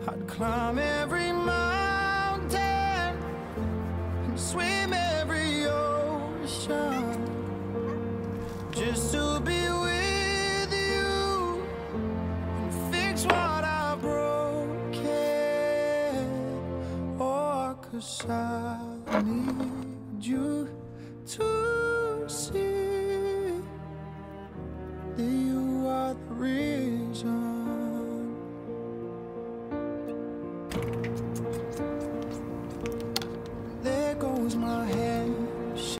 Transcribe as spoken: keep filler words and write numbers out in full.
I'd climb every mountain and swim every ocean just to be with you and fix what I broke. Oh, 'cause I need you to see that you are the reason